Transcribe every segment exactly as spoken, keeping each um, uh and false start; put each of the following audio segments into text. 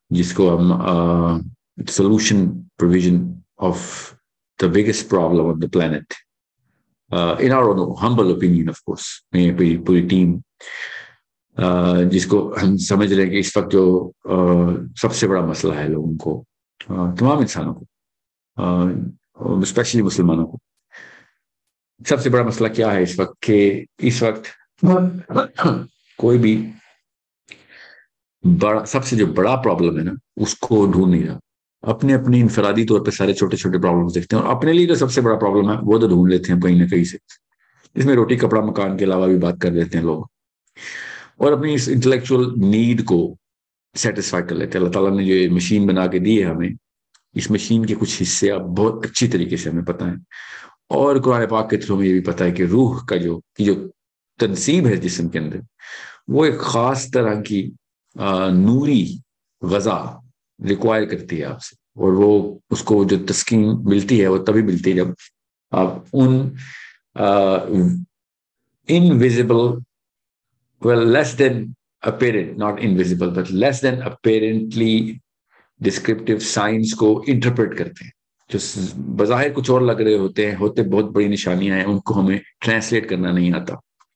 جس کو ہم solution provision of the biggest problem of the planet in our humble opinion of course. پوری پوری ٹیم جس کو ہم سمجھ رہے ہیں کہ اس وقت جو سب سے بڑا مسئلہ ہے لوگوں کو, تمام انسانوں کو, اسپیشلی مسلمانوں کو, سب سے بڑا مسئلہ کیا ہے اس وقت کہ اس وقت کوئی بھی بڑا سب سے جو بڑا پرابلم ہے نا اس کو ڈھونڈ نہیں رہا. اپنے اپنے انفرادی طور پہ سارے چھوٹے چھوٹے پرابلمس دیکھتے ہیں اور اپنے لیے جو سب سے بڑا پرابلم ہے وہ تو ڈھونڈ لیتے ہیں کہیں نہ کہیں سے. اس میں روٹی کپڑا مکان کے علاوہ بھی بات کر لیتے ہیں لوگ, اور اپنی اس انٹلیکچوئل نیڈ کو سیٹسفائی کر لیتے ہیں. اللہ تعالیٰ نے جو یہ مشین بنا کے دی ہے ہمیں, اس مشین کے کچھ حصے اب بہت اچھی طریقے سے ہمیں پتہ ہیں, اور قرآن پاک کے تھرو میں یہ بھی پتہ ہے کہ روح کا جو کی جو تنصیب ہے جسم کے اندر, وہ ایک خاص طرح کی نوری غذا ریکوائر کرتی ہے آپ سے, اور وہ اس کو جو تسکین ملتی ہے وہ تبھی ملتی ہے جب آپ ان invisible well less than apparent, not invisible but less than apparently descriptive signs کو انٹرپریٹ کرتے ہیں, جو بظاہر کچھ اور لگ رہے ہوتے ہیں, ہوتے بہت بڑی نشانیاں ہیں, ان کو ہمیں ٹرانسلیٹ کرنا نہیں آتا.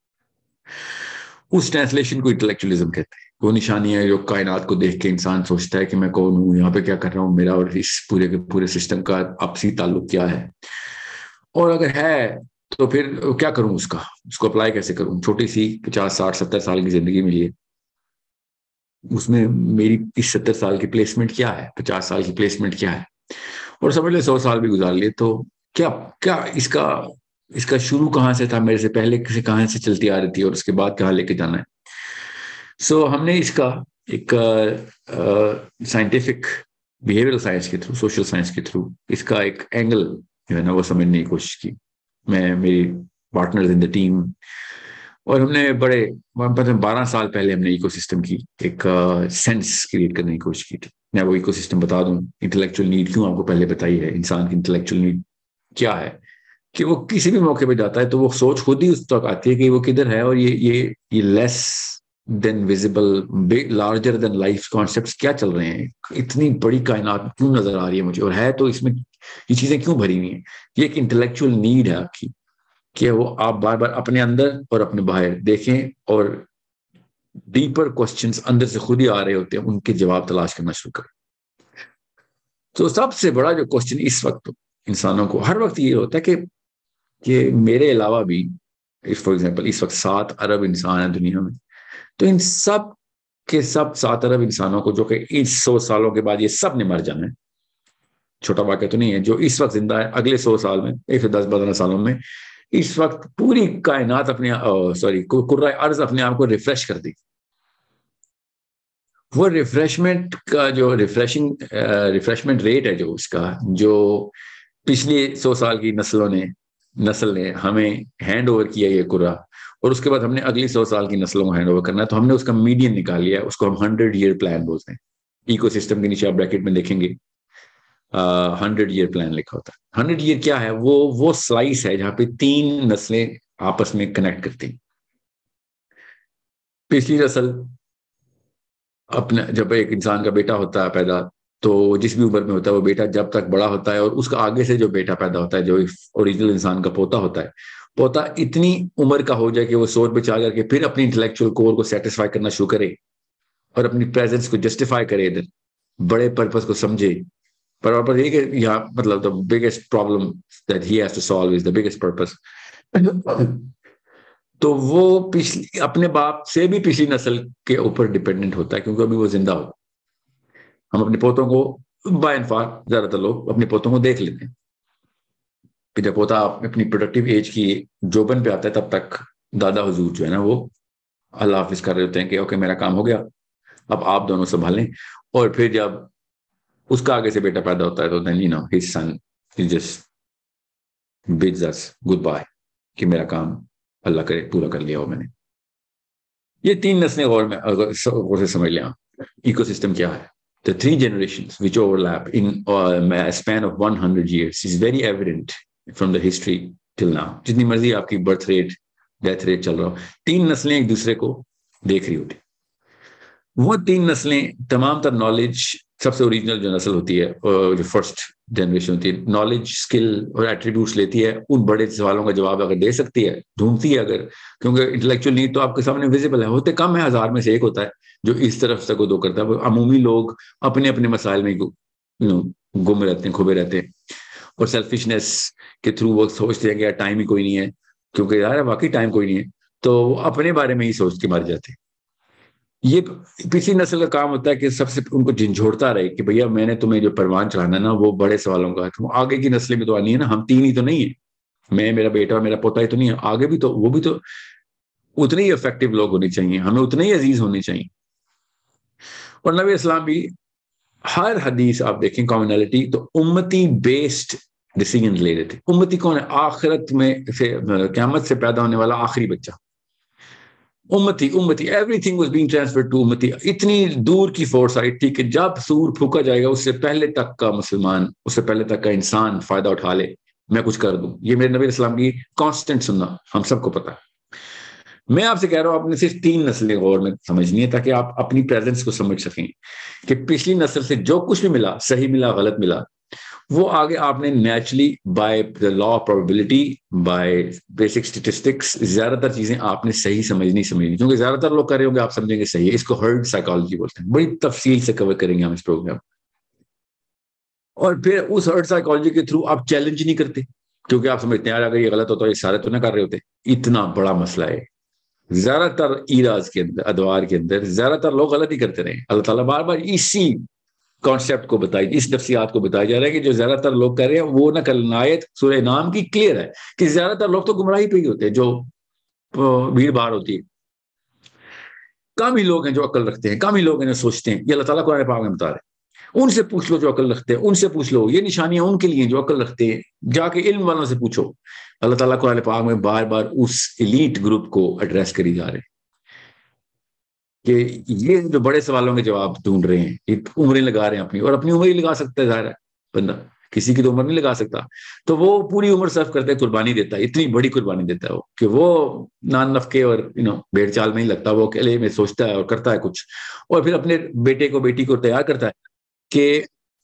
اس ٹرانسلیشن کو انٹلیکچولیزم کہتے ہیں. وہ نشانیاں جو کائنات کو دیکھ کے انسان سوچتا ہے کہ میں کون ہوں, یہاں پہ کیا کر رہا ہوں, میرا اور اس پورے کے پورے سسٹم کا آپسی تعلق کیا ہے, اور اگر ہے تو پھر کیا کروں, اس کا اس کو اپلائی کیسے کروں. چھوٹی سی پچاس ساٹھ ستر سال کی زندگی ملی ہے, اس میں میری اس ستر سال کی پلیسمنٹ کیا ہے, پچاس سال کی پلیسمنٹ کیا ہے, اور سمجھ لے سو سال بھی گزار لیے, تو کیا کیا اس کا اس کا شروع کہاں سے تھا, میرے سے پہلے کسی کہاں سے چلتی آ رہی تھی, اور اس کے بعد کہاں لے کے جانا ہے. سو ہم نے اس کا ایک سائنٹیفک بیہیویئرل سائنس کے تھرو, سوشل سائنس کے تھرو اس کا ایک اینگل جو ہے نا وہ سمجھنے کی کوشش کی, میں میری پارٹنرز ان دا ٹیم, اور ہم نے بڑے بارہ سال پہلے ہم نے ایکو سسٹم کی ایک سینس کریٹ کرنے کی کوشش کی تھی. میں وہ ایکو سسٹم بتا دوں, انٹلیکچوئل نیڈ کیوں آپ کو پہلے بتائی ہے, انسان کی انٹلیکچوئل نیڈ کیا ہے, کہ وہ کسی بھی موقع پہ جاتا ہے تو وہ سوچ خود ہی اس تک آتی ہے کہ وہ کدھر ہے, اور یہ یہ یہ less than visible larger than life concepts کیا چل رہے ہیں, اتنی بڑی کائنات کیوں نظر آ رہی ہے مجھے, اور ہے تو اس میں یہ چیزیں کیوں بھری ہوئی ہیں. یہ ایک انٹلیکچوئل نیڈ ہے آپ کی کہ وہ آپ بار بار اپنے اندر اور اپنے باہر دیکھیں, اور ڈیپر کوسچنز اندر سے خود ہی آ رہے ہوتے ہیں, ان کے جواب تلاش کرنا شروع کریں. تو سب سے بڑا جو کوسچن اس وقت انسانوں کو ہر وقت یہ ہوتا ہے کہ کہ میرے علاوہ بھی فار ایگزامپل اس وقت سات ارب انسان ہیں دنیا میں, تو ان سب کے سب سات ارب انسانوں کو, جو کہ اس سو سالوں کے بعد یہ سب نے مر جانا ہے, چھوٹا واقعہ تو نہیں ہے, جو اس وقت زندہ ہے اگلے سو سال میں, ایک سو دس پندرہ سالوں میں اس وقت پوری کائنات اپنے سوری کرۂ ارض اپنے آپ کو ریفریش کر دی. وہ ریفریشمنٹ کا جو ریفریشنگ ریفریشمنٹ ریٹ ہے جو اس کا, جو پچھلی سو سال کی نسلوں نے نسل نے ہمیں ہینڈ اوور کیا یہ کرہ, اور اس کے بعد ہم نے اگلی سو سال کی نسلوں کو ہینڈ اوور کرنا ہے, تو ہم نے اس کا میڈین نکال لیا ہے, اس کو ہم ہنڈریڈ ایئر پلان بولتے ہیں. ایکو سسٹم کے نیچے آپ بریکٹ میں دیکھیں گے ہنڈریڈ ایئر پلان لکھا ہوتا ہے. ہنڈریڈ ایئر کیا ہے, وہ وہ سلائس ہے جہاں پہ تین نسلیں آپس میں کنیکٹ کرتی ہیں. پچھلی نسل اپنا, جب ایک انسان کا بیٹا ہوتا ہے پیدا, تو جس بھی عمر میں ہوتا ہے وہ بیٹا جب تک بڑا ہوتا ہے, اور اس کا آگے سے جو بیٹا پیدا ہوتا ہے جو اوریجنل انسان کا پوتا ہوتا ہے, پوتا اتنی عمر کا ہو جائے کہ وہ سوچ بچا کر کے پھر اپنی انٹلیکچوئل کور کو سیٹسفائی کرنا شروع کرے, اور اپنی پریزنس کو جسٹیفائی کرے, ادھر بڑے پرپس کو سمجھے. پر یہ کہ یہاں مطلب the biggest problem that he has to solve is the biggest purpose. تو وہ پچھلی اپنے باپ سے بھی پچھلی نسل کے اوپر ڈیپینڈنٹ ہوتا ہے, کیونکہ ابھی وہ زندہ ہوتا. ہم اپنے پوتوں کو بائی انفار زیادہ تر لوگ اپنے پوتوں کو دیکھ لیتے ہیں کہ جب پوتا اپنی پروڈکٹیو ایج کی جوبن پہ آتا ہے, تب تک دادا حضور جو ہے نا وہ اللہ حافظ کر رہے ہوتے ہیں کہ اوکے میرا کام ہو گیا, اب آپ دونوں سنبھالیں. اور پھر جب اس کا آگے سے بیٹا پیدا ہوتا ہے تو then you know his son he just bids us goodbye کہ میرا کام اللہ کرے پورا کر لیا ہو میں نے. یہ تین نسلیں غور میں غور سے سمجھ لیں. ایکو سسٹم کیا ہے, the three generations which overlap in a span of one hundred years is very evident from the history till now. جتنی مرضی آپ کی برتھ ریٹ ڈیتھ ریٹ چل رہا ہو, تین نسلیں ایک دوسرے کو دیکھ رہی ہوتی. وہ تین نسلیں تمام تر نالج سب سے اوریجنل جو نسل ہوتی ہے, جو فرسٹ جنریشن ہوتی ہے, نالج, اسکل اور ایٹریبیوٹس لیتی ہے, ان بڑے سوالوں کا جواب اگر دے سکتی ہے, ڈھونڈتی ہے اگر, کیونکہ انٹلیکچوئل نیڈ تو آپ کے سامنے ویزیبل ہے, ہوتے کم ہے, ہزار میں سے ایک ہوتا ہے جو اس طرف سے کو دو کرتا ہے. عمومی لوگ اپنے اپنے مسائل میں گم رہتے ہیں, کھبے رہتے ہیں, اور سیلفشنس کے تھرو وہ سوچتے ہیں کہ یار ٹائم ہی کوئی نہیں ہے, کیونکہ یار واقعی ٹائم کوئی نہیں ہے, تو وہ اپنے بارے میں ہی سوچ کے مر جاتے ہیں. یہ پچھلی نسل کا کام ہوتا ہے کہ سب سے ان کو جھنجھوڑتا رہے کہ بھیا میں نے تمہیں جو پروان چڑھانا ہے نا وہ بڑے سوالوں کا ہے, تم آگے کی نسلیں بھی تو آنی ہے نا, ہم تین ہی تو نہیں ہیں, میں, میرا بیٹا, میرا پوتا ہی تو نہیں ہے, آگے بھی تو وہ بھی تو اتنے ہی افیکٹو لوگ ہونے چاہیے, ہمیں اتنے ہی عزیز ہونے چاہیے. اور نبی اسلام بھی ہر حدیث آپ دیکھیں کامنالٹی تو امتی بیسڈ ڈیسیجن لے رہے تھے. امتی کون ہے؟ آخرت میں سے قیامت سے پیدا ہونے والا آخری بچہ, امتی امتی everything was being transferred to امتی. اتنی دور کی فورس آئی تھی کہ جب سور پھونکا جائے گا اس سے پہلے تک کا مسلمان, اس سے پہلے تک کا انسان فائدہ اٹھا لے, میں کچھ کر دوں. یہ میرے نبی اسلام کی کانسٹنٹ سننا ہم سب کو پتا ہے. میں آپ سے کہہ رہا ہوں آپ نے صرف تین نسلیں غور میں سمجھنی ہے تاکہ آپ اپنی پریزنس کو سمجھ سکیں کہ پچھلی نسل سے جو کچھ بھی ملا, صحیح ملا, غلط ملا, وہ آگے آپ نے naturally by the law of probability, by basic statistics, زیادہ تر چیزیں آپ نے صحیح سمجھنی سمجھنی کیونکہ زیادہ تر لوگ کر رہے ہوں گے آپ سمجھیں گے صحیح ہے. اس کو ہرڈ سائیکالوجی بولتے ہیں, بڑی تفصیل سے کور کریں گے ہم اس پروگرام. اور پھر اس ہرڈ سائیکالوجی کے تھرو آپ چیلنج نہیں کرتے کیونکہ آپ سمجھتے ہیں اگر یہ غلط ہوتا ہے یہ سارے تو نہ کر رہے ہوتے. اتنا بڑا مسئلہ ہے, زیادہ تر ایراز کے اندر, ادوار کے اندر زیادہ تر لوگ غلط ہی کرتے رہے. اللہ تعالیٰ بار بار اسی کانسیپٹ کو بتائی, اس نفسیات کو بتایا جا رہا ہے کہ جو زیادہ تر لوگ کر رہے ہیں وہ نہ کرنا. آیت سورہ انعام کی کلیئر ہے کہ زیادہ تر لوگ تو گمراہی پہ ہی ہوتے ہیں, جو بھیڑ بھاڑ ہوتی ہے. کم ہی لوگ ہیں جو عقل رکھتے ہیں, کم ہی لوگ ہیں جو سوچتے ہیں. یہ اللہ تعالیٰ قرآن پاک میں بتا رہے ہیں, ان سے پوچھ لو جو عقل رکھتے ہیں, ان سے پوچھ لو. یہ نشانیاں ان کے لیے جو عقل رکھتے ہیں, جا کے علم والوں سے پوچھو. اللہ تعالیٰ قرآن پاک میں بار بار اس ایلیٹ گروپ کو ایڈریس کری جا رہے ہیں کہ یہ جو بڑے سوالوں کے جواب ڈھونڈ رہے ہیں, یہ عمریں لگا رہے ہیں اپنی, اور اپنی عمر ہی لگا سکتا ہے ظاہر ہے بندہ, کسی کی تو عمر نہیں لگا سکتا, تو وہ پوری عمر صرف کرتے ہے, قربانی دیتا ہے, اتنی بڑی قربانی دیتا ہے وہ کہ وہ نان نفقے اور یو نو بھیڑ چال میں نہیں لگتا, وہ اکیلے میں سوچتا ہے اور کرتا ہے کچھ, اور پھر اپنے بیٹے کو بیٹی کو تیار کرتا ہے کہ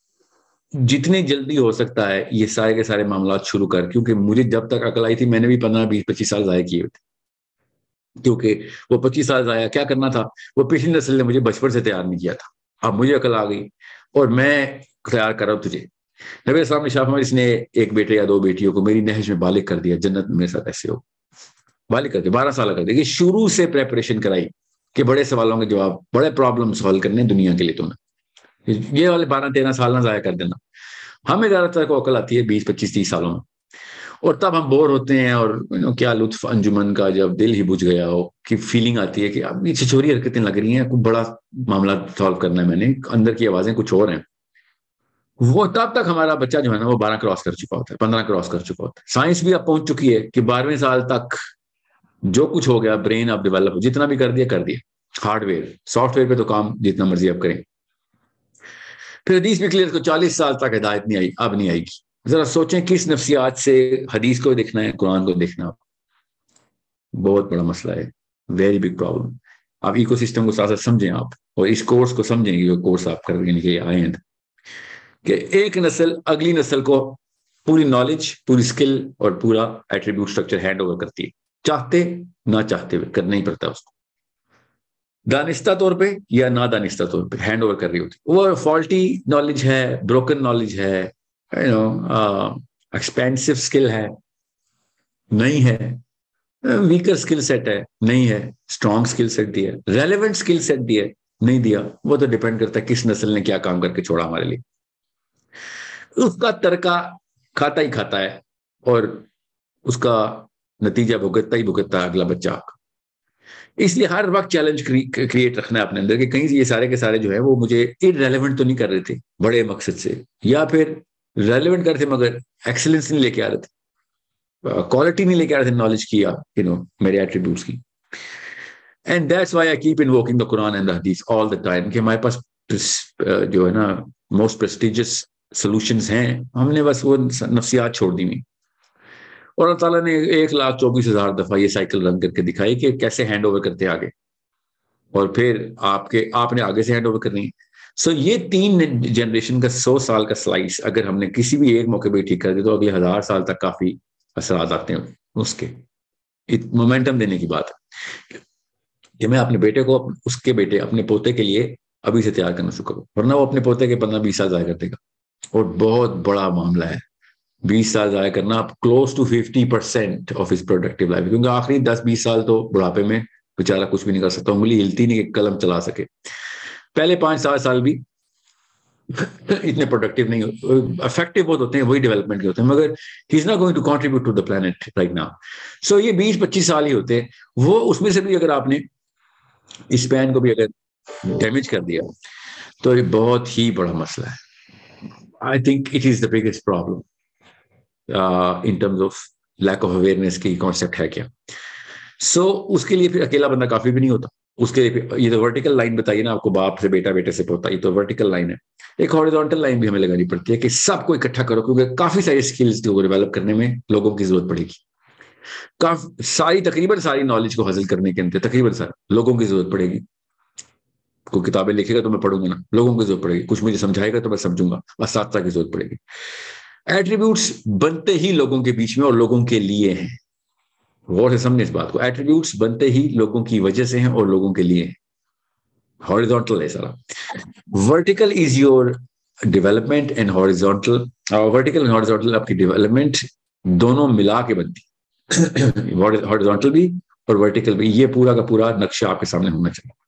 جتنی جلدی ہو سکتا ہے یہ سارے کے سارے معاملات شروع کر. کیونکہ مجھے جب تک عقل آئی تھی میں نے بھی پندرہ بیس پچیس سال ضائع کیے ہوئے تھے, کیونکہ وہ پچیس سال ضائع کیا کرنا تھا, وہ پچھلی نسل نے مجھے بچپن سے تیار نہیں کیا تھا. اب مجھے عقل آ گئی اور میں تیار کر رہا ہوں تجھے. نبی السلام نے شاہ اس نے ایک بیٹے یا دو بیٹیوں کو میری نہج میں بالغ کر دیا, جنت میں میرے ساتھ ایسے ہو, بالغ کر دیا, بارہ سالہ کر دیا. کہ شروع سے پریپریشن کرائی کہ بڑے سوالوں کے جواب, بڑے پرابلم سالو کرنے دنیا کے لیے تم نے, یہ والے بارہ تیرہ سال نہ ضائع کر دینا. ہمیں زیادہ تر کو عقل آتی ہے بیس پچیس تیس سالوں میں, اور تب ہم بور ہوتے ہیں, اور کیا لطف انجمن کا جب دل ہی بجھ گیا ہو کہ فیلنگ آتی ہے کہ اب یہ چھچوری حرکتیں لگ رہی ہیں, کوئی بڑا معاملہ سالو کرنا ہے میں نے, اندر کی آوازیں کچھ اور ہیں. وہ تب تک ہمارا بچہ جو ہے نا وہ بارہ کراس کر چکا ہوتا ہے, پندرہ کراس کر چکا ہوتا ہے. سائنس بھی اب پہنچ چکی ہے کہ بارہویں سال تک جو کچھ ہو گیا برین اب ڈیولپ, جتنا بھی کر دیا کر دیا. ہارڈ ویئر سافٹ ویئر پہ تو کام جتنا مرضی اب کریں. پھر حدیث میں کلیئر کو چالیس سال تک ہدایت نہیں آئی, اب نہیں آئے گی. ذرا سوچیں کس نفسیات سے حدیث کو دیکھنا ہے, قرآن کو دیکھنا, بہت بڑا مسئلہ ہے, ویری بگ پرابلم. آپ ایکو سسٹم کو ساتھ ساتھ سمجھیں آپ, اور اس کورس کو سمجھیں گے, جو کورس آپ کرنے کے لیے آئے ہیں, کہ ایک نسل اگلی نسل کو پوری نالج, پوری اسکل اور پورا ایٹریبیوٹ اسٹرکچر ہینڈ اوور کرتی ہے, چاہتے نہ چاہتے ہوئے کرنا ہی پڑتا ہے اس کو, دانستہ طور پہ یا نہ دانستہ طور پہ ہینڈ اوور کر رہی ہوتی. وہ فالٹی نالج ہے, بروکن نالج ہے, ایکسپینسو اسکل ہے نہیں ہے, ویکر اسکل سیٹ ہے نہیں ہے, اسٹرانگ اسکل سیٹ دیا, ریلیونٹ اسکل سیٹ دیا نہیں دیا. وہ تو ڈیپینڈ کرتا ہے کس نسل نے کیا کام کر کے چھوڑا ہمارے لیے. اس کا ترکہ کھاتا ہی کھاتا ہے, اور اس کا نتیجہ بھگتتا ہی بھگتتا ہے اگلا بچہ. اس لیے ہر وقت چیلنج کریٹ رکھنا ہے اپنے اندر کہ کہیں یہ سارے کے سارے جو ہے وہ مجھے ارریلیونٹ تو نہیں کر رہے تھے بڑے مقصد سے, یا پھر ریلیونٹ کر تھے مگر ایکسلنس نہیں لے کے آ رہے تھے, کوالٹی نہیں لے کے آ رہے تھے نالج کی یا یو نو میرے ایٹریبیوٹس کی. And that's why I keep invoking the Quran and the hadith all the time, کہ ہمارے پاس جو ہے نا موسٹ پریسٹیجس سولوشنز ہیں, ہم نے بس وہ نفسیات چھوڑ دی ہوئی. اور اللہ تعالیٰ نے ایک لاکھ چوبیس ہزار دفعہ یہ سائیکل رن کر کے دکھائی کہ کیسے ہینڈ اوور کرتے آگے, اور پھر آپ کے آپ نے آگے سے ہینڈ اوور کرنی. سو یہ تین جنریشن کا سو سال کا سلائس اگر ہم نے کسی بھی ایک موقع پہ ٹھیک کر دیا تو اگلے ہزار سال تک کافی اثرات آتے ہیں اس کے. مومنٹم دینے کی بات ہے کہ میں اپنے بیٹے کو اس کے بیٹے اپنے پوتے کے لیے ابھی سے تیار کرنا شروع کروں, ورنہ وہ اپنے پوتے کے پندرہ بیس سال ضائع کر دے گا, اور بہت بڑا معاملہ ہے بیس سال ضائع کرنا, close to fifty percent of his productive life, کیونکہ آخری دس بیس سال تو بڑھاپے میں بیچارہ کچھ بھی نہیں کر سکتا, انگلی ہلتی نہیں کہ قلم چلا سکے. پہلے پانچ سات سال بھی اتنے پروڈکٹیو نہیں ہوتے, افیکٹو بہت ہوتے ہیں, وہی ڈیولپمنٹ کے ہوتے ہیں, مگر he is not going to contribute to the planet right now. So یہ بیس پچیس سال ہی ہوتے ہیں, وہ اس میں سے بھی اگر آپ نے اس پین کو بھی اگر ڈیمیج کر دیا تو یہ بہت ہی بڑا مسئلہ ہے. I think it is the biggest problem in terms of lack of awareness کی کانسیپٹ ہے کیا. سو اس کے لیے پھر اکیلا بندہ کافی بھی نہیں ہوتا, اس کے لیے یہ تو ورٹیکل لائن بتائیے نا آپ کو, باپ سے بیٹا, بیٹے سے پوتا, یہ تو ورٹیکل لائن ہے. ایک ہاریزونٹل لائن بھی ہمیں لگانی پڑتی ہے کہ سب کو اکٹھا کرو, کیونکہ کافی ساری اسکلز کو ڈیولپ کرنے میں لوگوں کی ضرورت پڑے گی. کافی ساری تقریباً ساری نالج کو حاصل کرنے کے اندر تقریباً سارے لوگوں کی ضرورت پڑے گی. کوئی کتابیں لکھے گا تو میں پڑھوں گا نا, لوگوں کی ضرورت پڑے گی. کچھ مجھے سمجھائے گا تو میں سمجھوں گا, اساتذہ کی ضرورت پڑے گی. ایٹریبیوٹس بنتے ہی لوگوں کے بیچ میں اور لوگوں کے لیے ہیں. غور سے سمجھیں اس بات کو, ایٹریبیوٹس بنتے ہی لوگوں کی وجہ سے ہیں اور لوگوں کے لیے ہیں. ہاریزونٹل ہے سارا. Vertical is your development and horizontal, vertical and horizontal آپ کی ڈیولپمنٹ دونوں ملا کے بنتی, ہاریزونٹل بھی اور ورٹیکل بھی. یہ پورا کا پورا نقشہ آپ کے سامنے ہونا چاہیے.